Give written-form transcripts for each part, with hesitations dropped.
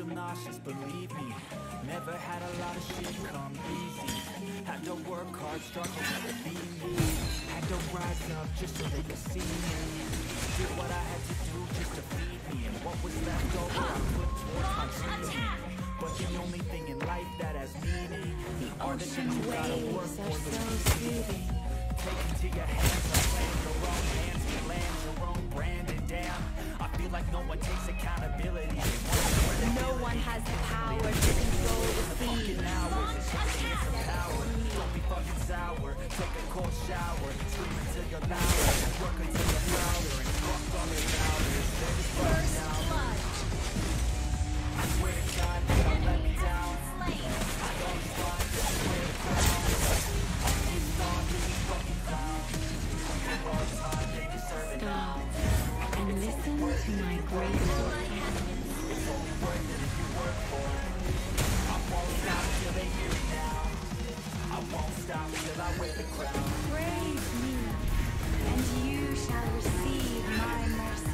feel nauseous, believe me. Never had a lot of shit come easy. Had to work hard, struggle to be me. Had to rise up just so they could see me. Did what I had to do just to feed me. And what was left over I put towards my dreaming. But the only thing in life that has meaning are the things you gotta work for. Take into your hands, land your own hands, can land your own brand. And damn, I feel like no one takes accountability. No one has the power to control the sea. Don't be fucking sour. Take a cold shower. Scream until you're louder. Work until you're louder. And fuck all your doubters. First blood. I swear to God, they don't let me down. I don't respond to the crowd. I'm pissed off at these fucking clowns. For all the time they deserve it now. Stop and listen to my graceful cadence. It's only worth it if you work for it. I won't stop till they hear me now. I won't stop till I wear the crown. Praise me, and you shall receive my mercy.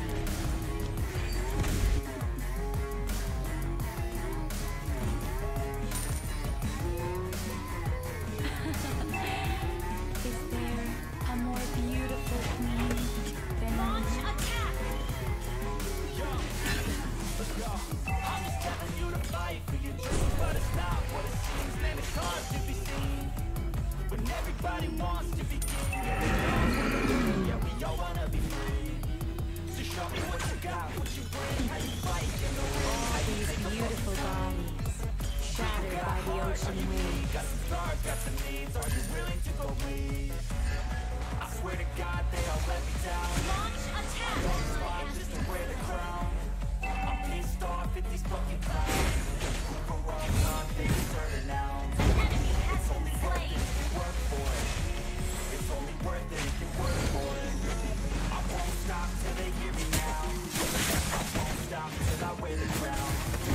Is there a more beautiful queen than Launch attack! Yo, let's go. I'm just telling you to fight for your dreams, but it's not what it seems. Man, it's hard to be seen when everybody wants to be king. Yeah, we all wanna be free. So show me what you got, what you bring, how you fight in the world. all these beautiful bodies shattered by the ocean waves? Got some scars, got some needs. Are you willing to go bleed? I swear to God, they all let me down. Launch attack! Don't respond just to wear the crown. I'm pissed off at these fucking clowns. For all time, they deserve it now. Enemy has It's been only worth slain. it if you work for it. It's only worth it if you work for it. I won't stop till they hear me now. I won't stop till I wear the crown.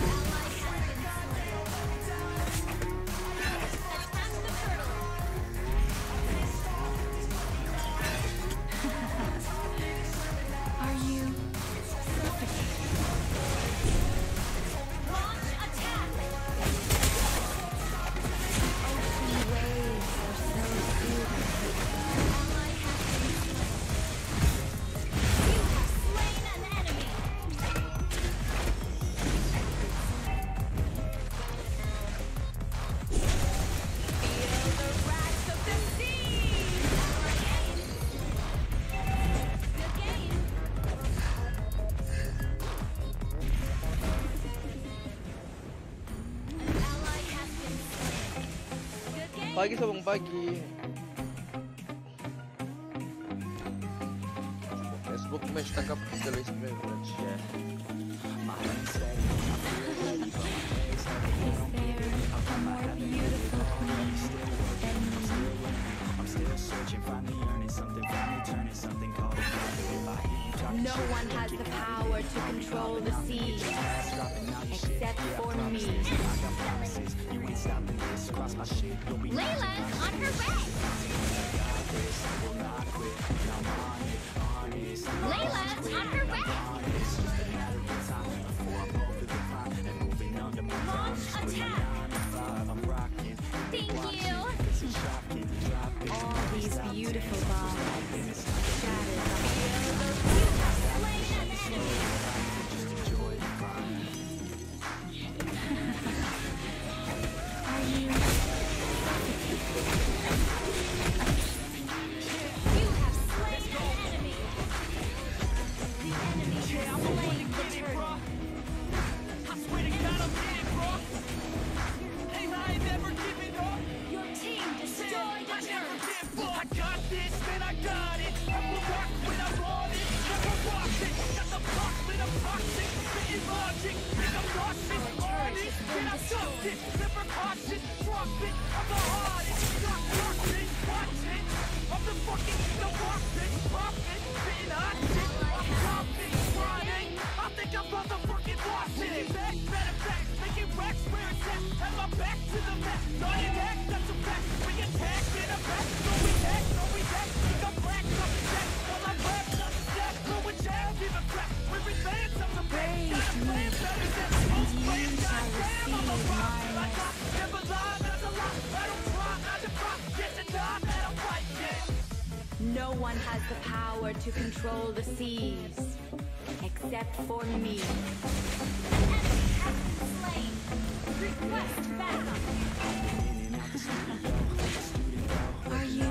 Are you suffocating? Launch attack! Ocean waves are so soothing. Ally has been slain. You have slain an enemy. Feel the wrath of the sea! Good game. An ally has been slain. Good game. Pagi sabang pagi. Facebook match tangkap kita guys match ya. Is there a more beautiful queen than you? I'm still searching, finally earning something, finally turning something called a habit. If I hear you talking No shit, one has the power to control the sea dropping out your shit. except for me. I got promises, you ain't stopping this. Cross my shit, you'll be Layla's on her way. Layla's on her way. Launch attack. Thank you. All these beautiful bodies shattered by you have slain an enemy. Are you? You have slain an enemy. The enemy has slain the turtle. I swear to God, I'm getting bro. Hey, I ain't never giving up. Your team destroyed a turtle. I got this, man, I got it. I will rock when I want it. Never watch it. Got the block with a toxic. Spitting logic. And I'm nauseous. Honest. And I'm justice. Never cautious. Drop it. I'm the hardest. Stop watching. Watch it. I'm the fucking the walking. Profit. Spitting hot shit. I'm dropping. Riding. I think I'm about to fucking lost it. Back, better back. Making racks where it's at. Have my back to the mat. Not an act, that's a fact. We attack in a back. No, we back. No, we back. Think I'm black. I'm jack. All I'm black. I'm stack. No one jab. Give a crap. We're advanced. I'm the best. Got a plan better than most players. Got has the power to control the seas, except for me. Enemy has been slain. Request backup. Are you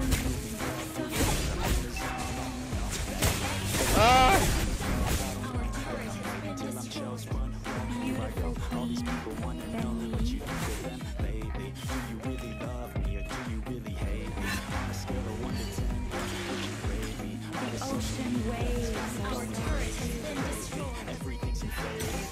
Ah! beautiful queen, Benny? The ocean waves are turret has been destroyed. Everything's in phase.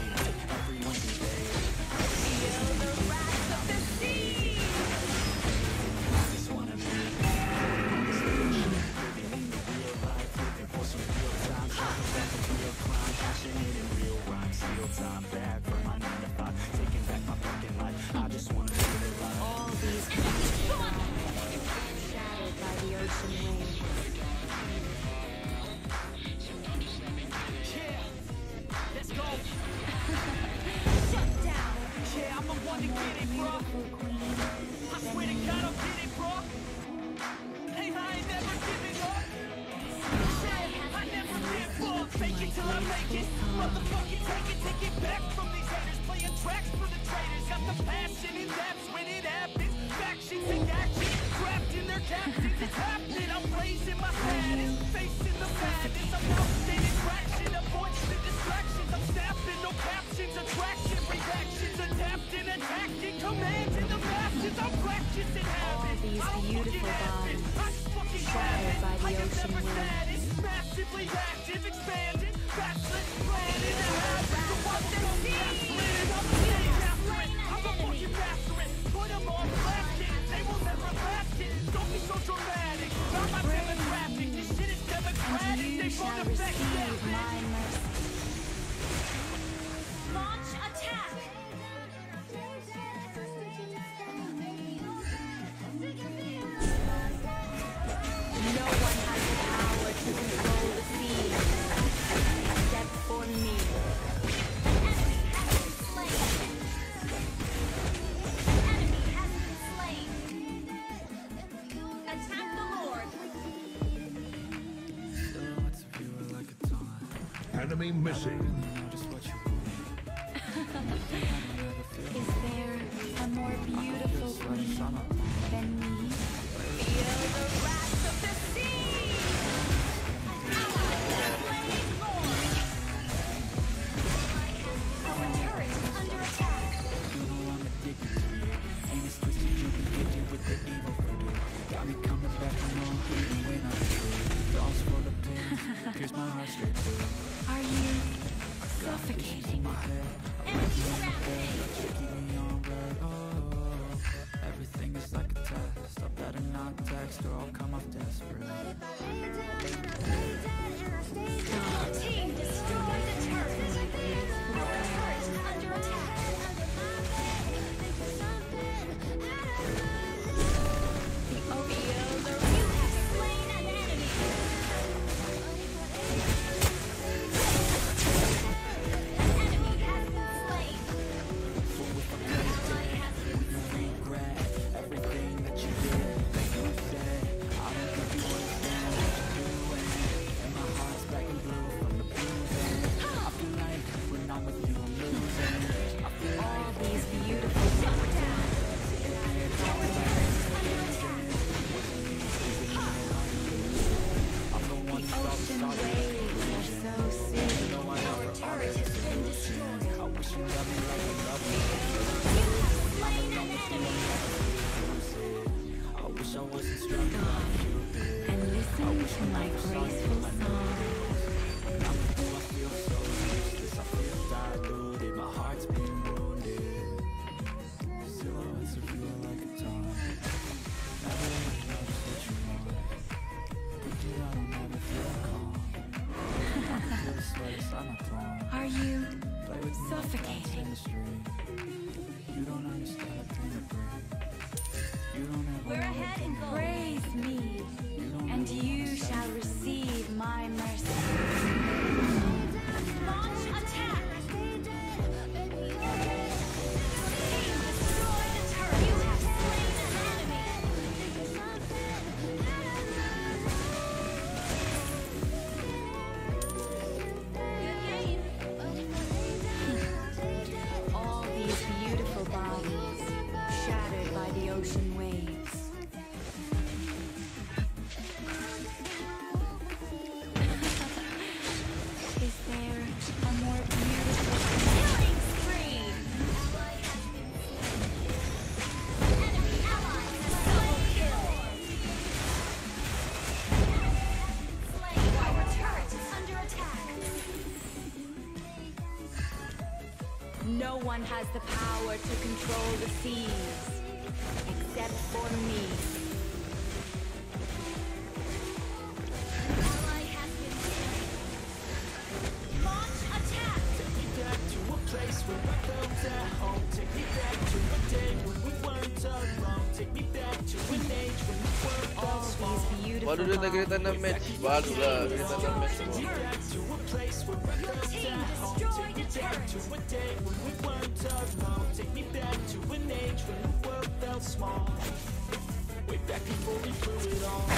Feel the wrath of the sea. Just wanna be on the stage, living the real life, looking for some real time, that's a real crime, passionate in real rhymes, steal time back from my 9 to 5, taking back my fucking life. I just wanna feel alive. All these shadowed by the ocean waves. Let's go. Shut down. Yeah, I'm the one to get it, bro. I swear to God, I'll get it, bro. Hey, I ain't never giving up. Yeah, I never give up. Fake it till I make it. Motherfucking take it back from these haters. Playing tracks for the traitors. Got the passion and that's when it happens. Factions and actions, trapped in their captions. It's happening. I'm blazing my status, facing the madness. I'm outstanding traction, avoiding the distractions. I'm snapping, no captions, attraction, reactions, adapting, attacking, commanding the masses. I'm practicing habits. These beautiful bodies, shadowed by the ocean waves. Massively active, expanding, backslid, planning to happen. The one that sees, I'm getting after it. I'm a fucking master it. Put them on plastic, they will never last it. Don't be so dramatic, not my demographic. This shit is democratic, And they you shall won't affect receive that. my mercy. Launch attack! No one has the power to control the sea, except for me. Enemy has been slain. Enemy has been slain. Attack the Lord. Enemy missing. Is there a more beautiful queen than me? Feel the wrath of the sea! Ally has slain Lord! Our turret is under attack. Are you suffocating? Enemy rampage! Everything is like a test. I better not text or I'll come off desperate. Team destroy the turret! Our turret is under attack. The ocean, you have slain an enemy. An enemy has been slain. Ally has been slain. Everything that you did, that you said, I don't think you understand what you're doing. And my heart's black and blue from the bruising. I feel like when I'm with you, I'm losing. I feel All like these beautiful shut down. Our turret is under attack. I'm the one The who felt ocean sorry. waves are so soothing. Our turret has been destroyed. I wish you loved me like you love me. You have slain an enemy. I wish I wasn't strong like you did. And listen to my graceful song. Now with you I feel so useless. I feel diluted. My heart's been wounded. Silhouettes of you are like a taunt. Never really knows what you want. With you I don't ever feel calm. I can feel the sweat inside my palm. Are you Play with me like suffocating? in the street. You don't understand the thing to breathe. You don't ever We're wanna ahead be in alone. praise me, You don't and ever you wanna shall stop. receive my mercy. Launch attack! Team destroy the turret. You have slain an enemy. No one has the power to control the seas, except for me. Ally has been slain. Launch attack! Take me back to a place where I felt at home. Take me back to a day when we weren't alone. Take me back to an age when we weren't all small. These beautiful Baru dia nagkita ng match. Baru lah kita ng match mo. Back to a place where I Your felt team at home. destroyed Take me a back turret. to a day when we weren't alone. Take me back to an age when the world felt small. Way back before we blew it all.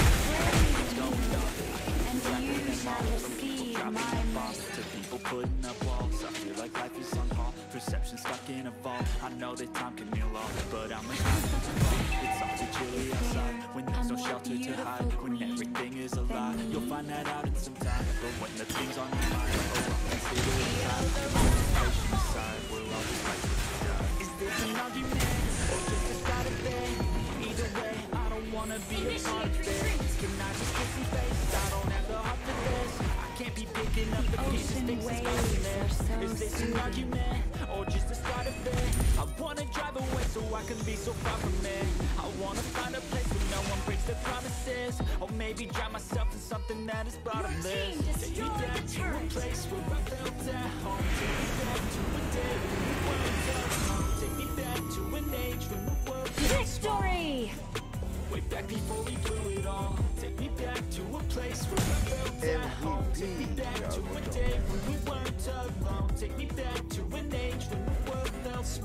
And you shall receive my message. To people putting up walls, I feel like life is on hold. Perception stuck in a vault. I know that time can heal all, but I'm a it's all too chilly outside. When there's no shelter to hide, when everything is a lie, you'll find that out in some time. But when the things on your mind, oh, I'll consider it time. Patient aside, we're all just like this guy. Is this an argument, or just a start of it? Either way, I don't wanna be a part of this. Can I just get some space? I don't have the heart for this. I can't be picking up the pieces, Ocean fixing waves this. are so Is this an soothing. argument, or just the start of it? I wanna drive away so I can be so far from it. I wanna find a place where no one breaks their promises, or maybe drown myself in something that is bottomless. team Take me destroyed back the to a turret. place where I felt at home. Take me back to a day when we weren't alone. Take me back to an age when the world felt small. Victory! Way back before we blew it all. Take me back to a place where I felt at home. Take me back to a day when we weren't alone. Take me back to an age when the